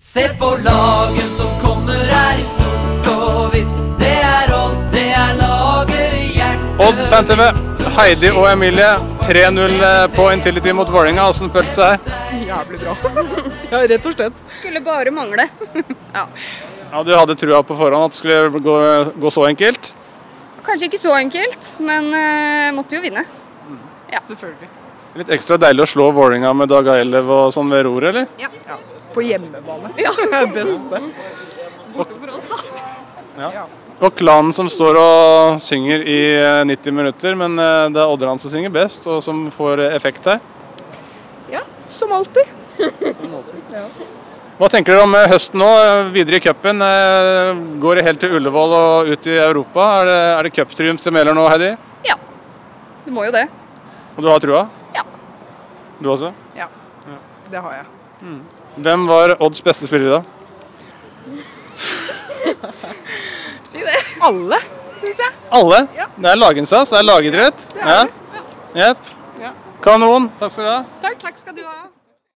Se på laget som kommer her i sort og hvitt. Det Odd, det laget i hjertet. Odd Fan TV, Heidi og Emilie, 3-0 på Intility mot Vålerenga. Hvordan føltes det her? Jævlig bra. Ja, rett og slett. Skulle bare mangle. Ja. Ja, du hadde trua på forhånd at det skulle gå så enkelt? Kanskje ikke så enkelt, men måtte jo vinne. Ja. Selvfølgelig. Litt ekstra deilig å slå Vålerenga med Dag Eilev og sånn ved roret, eller? Ja. På hjemmebane. Ja. Beste. Borte for oss da. Ja. Og klanen som står og synger i 90 minutter, men det er Oddran som synger best, og som får effekt her. Ja, som alltid. Ja. Hva tenker dere om høsten nå, videre i cupen? Går det helt til Ullevål og ut i Europa? Er det cuptriumf som gjelder nå, Heidi? Ja, det må jo det. Og du har trua? Ja. Du også? Ja, det har jeg. Hvem var Odds beste spiller i dag? Si det. Alle, synes jeg. Alle? Ja. Det er laginnsats, det er lagidrett. Det er det. Jepp. Ja. Kanon. Takk skal du ha. Takk skal du ha.